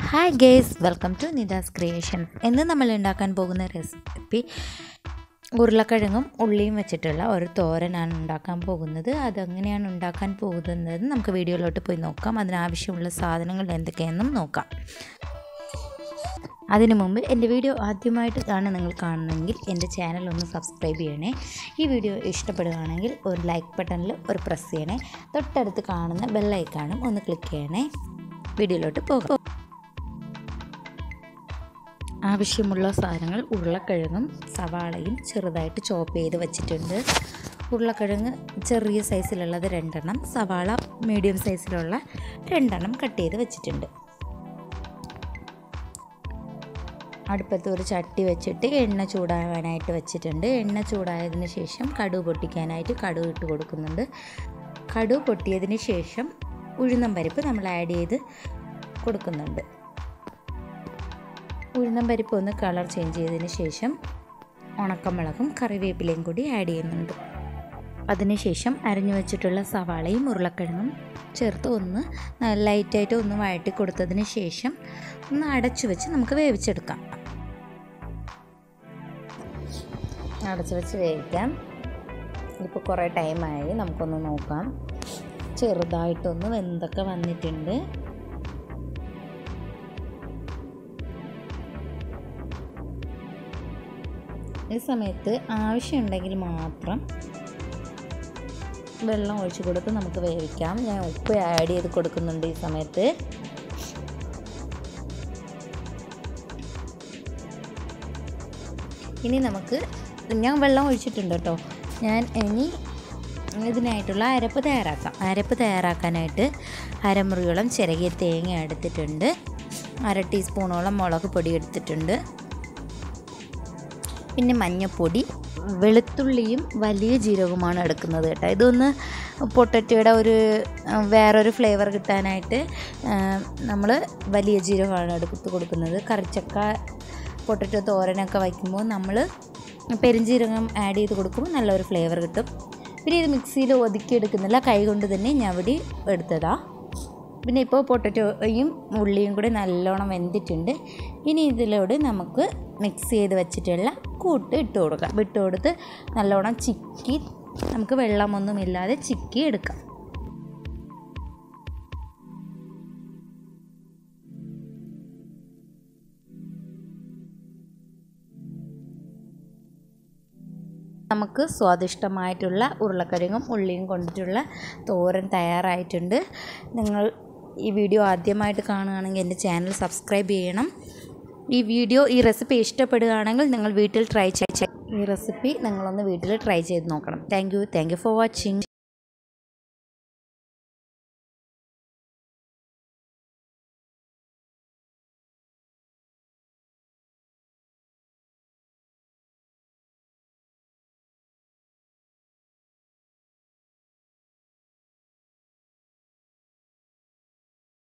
Hi guys, welcome to Nidas creations. ഇന്ന് നമ്മൾ ഉണ്ടാക്കാൻ പോകുന്ന റെസിപ്പി ഉരുളക്കിഴങ്ങും ഉള്ളിയും വെച്ചിട്ടുള്ള ഒരു തോരനാണ് ഉണ്ടാക്കാൻ പോകുന്നത്. അതെങ്ങനെയാണ് ഉണ്ടാക്കാൻ പോകുന്നത് നമുക്ക് വീഡിയോയിലോട്ട് പോയി നോക്കാം. അതിനാവശ്യമുള്ള സാധനങ്ങൾ എന്തൊക്കെയെന്നും നോക്കാം. അതിനു മുമ്പ് എൻ്റെ വീഡിയോ ആദ്യമായിട്ടാണ് നിങ്ങൾ കാണുന്നതെങ്കിൽ എൻ്റെ ചാനൽ ഒന്ന് സബ്സ്ക്രൈബ് ചെയ്യണേ. ഈ വീഡിയോ ഇഷ്ടപ്പെടുകയാണെങ്കിൽ ഒരു ലൈക്ക് ബട്ടണിൽ ഒരു പ്രസ് ചെയ്യണേ. തൊട്ടടുത്ത് കാണുന്ന ബെല്ലൈക്കാണും ഒന്ന് ക്ലിക്ക് ചെയ്യണേ. വീഡിയോയിലോട്ട് പോകാം. ആവശ്യമുള്ള സാധനങ്ങൾ ഉരുളക്കിഴങ്ങും സവാളയും ചെറുതായിട്ട് ചോപ്പ് ചെയ്ത് വെച്ചിട്ടുണ്ട്. ഉരുളക്കിഴങ്ങ് ചെറിയ സൈസിലുള്ളത് 2 എണ്ണം, സവാള മീഡിയം സൈസിലുള്ള 2 എണ്ണം കട്ട് ചെയ്ത് വെച്ചിട്ടുണ്ട്. അടുപ്പത്ത് ഒരു ചട്ടി വെച്ചിട്ട് എണ്ണ ചൂടാകാനായിട്ട് വെച്ചിട്ടുണ്ട്. എണ്ണ ചൂടായതിന് ശേഷം കടുക് പൊട്ടിക്കാനായിട്ട് കടുക് ഇട്ട് കൊടുക്കുന്നുണ്ട്. കടുക് പൊട്ടിയതിന് ശേഷം ഉഴുന്നും പരിപ്പ് നമ്മൾ ആഡ് ചെയ്ത് കൊടുക്കുന്നുണ്ട്. ഉഴുന്നും പരിപ്പ് ഒന്ന് കളർ ചേഞ്ച് ചെയ്തതിന് ശേഷം ഉണക്കമുളകും കറിവേപ്പിലയും കൂടി ആഡ് ചെയ്യുന്നുണ്ട്. അതിനുശേഷം അരിഞ്ഞു വെച്ചിട്ടുള്ള സവാളയും ഉരുളക്കിഴങ്ങും ചേർത്ത് ഒന്ന് ലൈറ്റായിട്ട് ഒന്ന് വഴറ്റി കൊടുത്തതിന് ശേഷം ഒന്ന് അടച്ചു വെച്ച് നമുക്ക് വേവിച്ചെടുക്കാം. അടച്ചു വെച്ച് വേവിക്കാം. ഇപ്പോൾ കുറേ ടൈമായി, നമുക്കൊന്ന് നോക്കാം. ചെറുതായിട്ടൊന്ന് വെന്തൊക്കെ വന്നിട്ടുണ്ട്. ഈ സമയത്ത് ആവശ്യമുണ്ടെങ്കിൽ മാത്രം വെള്ളം ഒഴിച്ച് കൊടുത്ത് നമുക്ക് വേവിക്കാം. ഞാൻ ഉപ്പ് ആഡ് ചെയ്ത് കൊടുക്കുന്നുണ്ട് ഈ സമയത്ത്. ഇനി ഞാൻ വെള്ളം ഒഴിച്ചിട്ടുണ്ട് കേട്ടോ. ഞാൻ ഇനി ഇതിനായിട്ടുള്ള അരപ്പ് തയ്യാറാക്കാനായിട്ട് അരമുറിയോളം ചിരകിയ തേങ്ങ എടുത്തിട്ടുണ്ട്. 1/2 ടീസ്പൂണോളം മുളക് പൊടി എടുത്തിട്ടുണ്ട്. പിന്നെ മഞ്ഞൾപ്പൊടി, വെളുത്തുള്ളിയും വലിയ ജീരകവുമാണ് എടുക്കുന്നത് കേട്ടോ. ഇതൊന്ന് പൊട്ടറ്റോയുടെ വേറൊരു ഫ്ലേവർ കിട്ടാനായിട്ട് നമ്മൾ വലിയ ജീരകമാണ് എടുത്ത് കൊടുക്കുന്നത്. കറിച്ചക്ക പൊട്ടറ്റോ തോരനൊക്കെ വയ്ക്കുമ്പോൾ നമ്മൾ പെരുംജീരകം ആഡ് ചെയ്ത് കൊടുക്കുമ്പോൾ നല്ലൊരു ഫ്ലേവർ കിട്ടും. പിന്നെ ഇത് മിക്സിയിൽ ഒതുക്കി എടുക്കുന്നില്ല, കൈ കൊണ്ട് തന്നെ ഞവടി എടുത്തതാണ്. പിന്നെ ഇപ്പോൾ പൊട്ടറ്റോയും ഉള്ളിയും കൂടി നല്ലോണം വെന്തിട്ടുണ്ട്. ഇനി ഇതിലൂടെ നമുക്ക് മിക്സ് ചെയ്ത് വെച്ചിട്ടുള്ള കൂട്ട് ഇട്ട് കൊടുത്ത് നല്ലോണം ചിക്കി, നമുക്ക് വെള്ളമൊന്നുമില്ലാതെ ചിക്കി എടുക്കാം. നമുക്ക് സ്വാദിഷ്ടമായിട്ടുള്ള ഉരുളക്കിഴങ്ങും ഉള്ളിയും കൊണ്ടിട്ടുള്ള തോരൻ തയ്യാറായിട്ടുണ്ട്. നിങ്ങൾ ഈ വീഡിയോ ആദ്യമായിട്ട് കാണുകയാണെങ്കിൽ എൻ്റെ ചാനൽ സബ്സ്ക്രൈബ് ചെയ്യണം. ഈ റെസിപ്പി ഇഷ്ടപ്പെടുകയാണെങ്കിൽ നിങ്ങൾ വീട്ടിൽ ട്രൈ ചെയ്ത് നോക്കണം. Thank you for watching.